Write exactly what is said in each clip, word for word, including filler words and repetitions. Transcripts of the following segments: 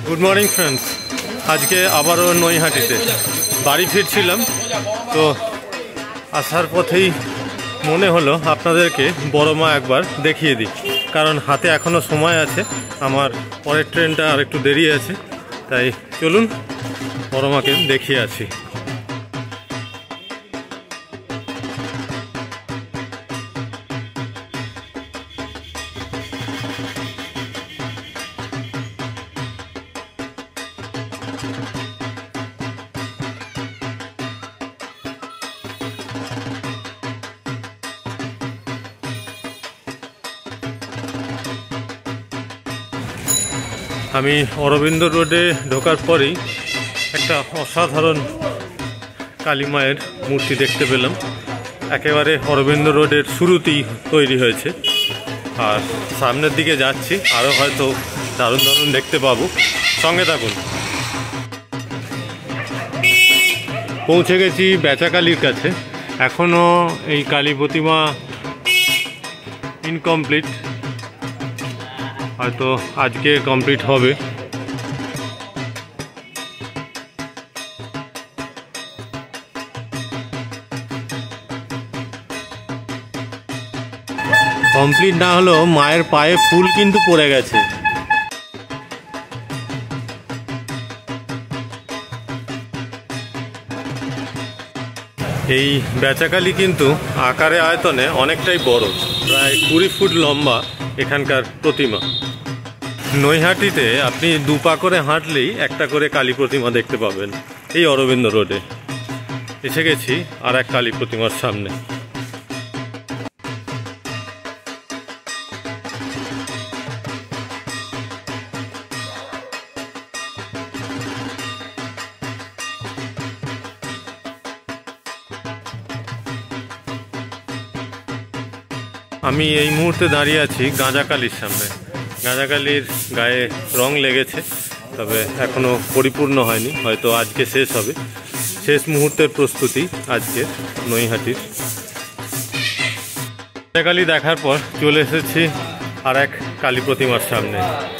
Good morning friends. आज के आबारो नईहाटीते बाड़ी फिरछिलाम तो आसार पथेई मने हलो आपनादेरके बड़मा एकबार देखिए दी, कारण हाथे एखोनो समय आछे, आमार परेर ट्रेनटा आर एकटु देरी आछे, ताई चलुन बड़माके देखिए आसि। আমি অরবিন্দ রোডে ঢোকার পরেই একটা অসাধারণ কালী মায়ের মূর্তি দেখতে পেলাম। একেবারে অরবিন্দ রোডের শুরুতেই তৈরি হয়েছে, আর সামনের দিকে যাচ্ছি, আরও হয়তো দারুণ দারুণ দেখতে পাবো, সঙ্গে থাকুন। পৌঁছে গেছি বেচাকালীর কাছে। এখনও এই কালী প্রতিমা ইনকমপ্লিট, হয়তো আজকে কমপ্লিট হবে। কমপ্লিট না হলেও মায়ের পায়ে ফুল কিন্তু পড়ে গেছে। এই বেচাকালী কিন্তু আকারে আয়তনে অনেকটাই বড়, প্রায় কুড়ি ফুট লম্বা এখানকার প্রতিমা। নৈহাটিতে আপনি দুপা করে হাঁটলেই একটা করে কালী প্রতিমা দেখতে পাবেন। এই অরবিন্দ রোডে এসে গেছি আর এক কালী প্রতিমার সামনে। আমি এই মুহূর্তে দাঁড়িয়ে আছি গাঁজাকালীর সামনে। গাঁজাকালীর গায়ে রং লেগেছে, তবে এখনো পরিপূর্ণ হয়নি, হয়তো আজকে শেষ হবে। শেষ মুহূর্তের প্রস্তুতি আজকে নৈহাটির। গাঁজাকালী দেখার পর চলে এসেছি আর এক কালী প্রতিমার সামনে।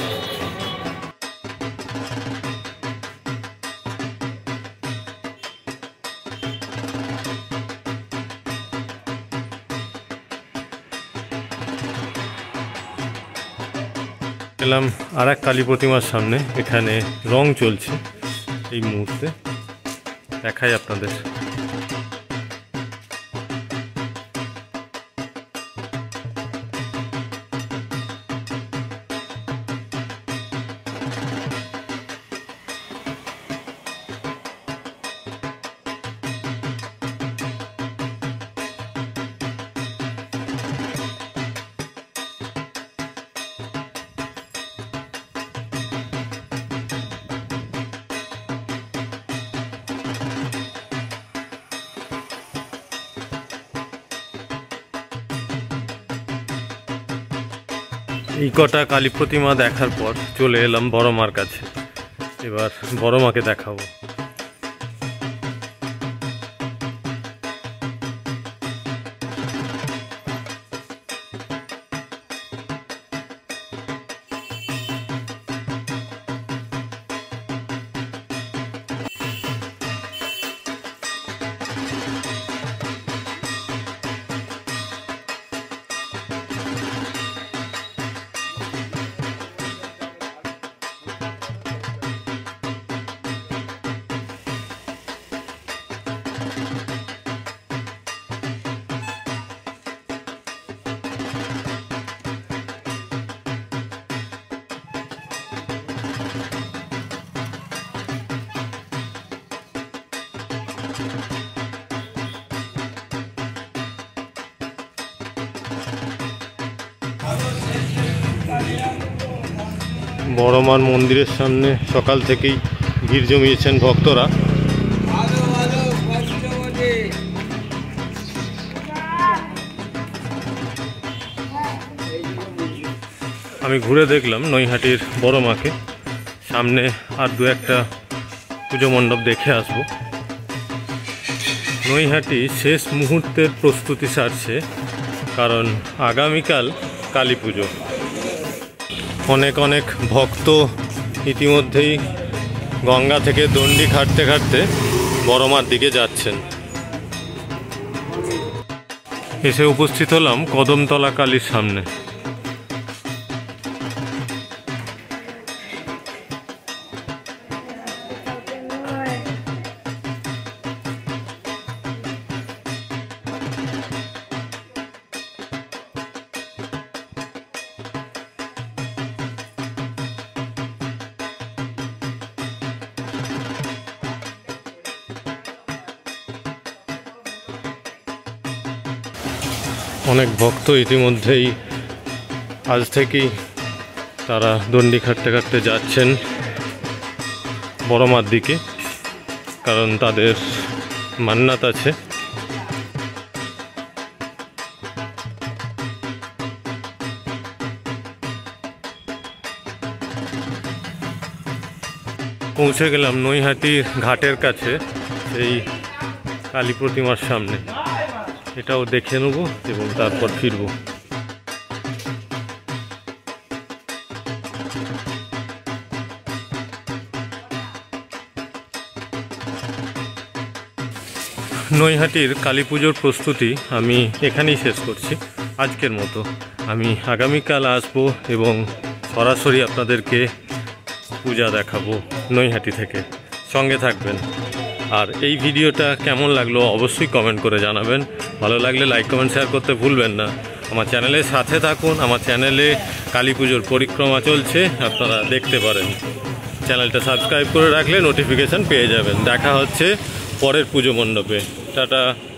এলাম আর এক কালী প্রতিমার সামনে, এখানে রং চলছে এই মুহূর্তে, দেখাই আপনাদের। এই কটা কালী প্রতিমা দেখার পর চলে এলাম বড়মার কাছে। এবার বড়মাকে দেখাবো। বড়মার মন্দিরের সামনে সকাল থেকেই ভিড় জমিয়েছেন ভক্তরা। আমি ঘুরে দেখলাম নৈহাটির বড়মাকে, সামনে আর দু একটা পুজো মণ্ডপ দেখে আসব। নৈহাটি শেষ মুহূর্তের প্রস্তুতি সারছে, কারণ আগামীকাল কালী পুজো। অনেক অনেক ভক্ত ইতিমধ্যেই গঙ্গা থেকে দণ্ডি খাটতে খাটতে বড়মার দিকে যাচ্ছেন। এসে উপস্থিত হলাম কদমতলা কালীর সামনে। অনেক ভক্ত ইতিমধ্যেই আজ থেকেই তারা দণ্ডি খাটতে খাটতে যাচ্ছেন বড়মার দিকে, কারণ তাদের মান্নাত আছে। পৌঁছে গেলাম নৈহাটি ঘাটের কাছে, এই কালী প্রতিমার সামনে। এটাও দেখে নেব এবং তারপর ফিরব। নৈহাটির কালী পুজোর প্রস্তুতি আমি এখানেই শেষ করছি আজকের মতো। আমি আগামীকাল আসব এবং সরাসরি আপনাদেরকে পূজা দেখাবো নৈহাটি থেকে। সঙ্গে থাকবেন। আর এই ভিডিওটা কেমন লাগলো অবশ্যই কমেন্ট করে জানাবেন। ভালো লাগলে লাইক কমেন্ট শেয়ার করতে ভুলবেন না। আমার চ্যানেলের সাথে থাকুন। আমার চ্যানেলে কালী পুজোর পরিক্রমা চলছে, আপনারা দেখতে পারেন। চ্যানেলটা সাবস্ক্রাইব করে রাখলে নোটিফিকেশান পেয়ে যাবেন। দেখা হচ্ছে পরের পুজো মণ্ডপে। টাটা।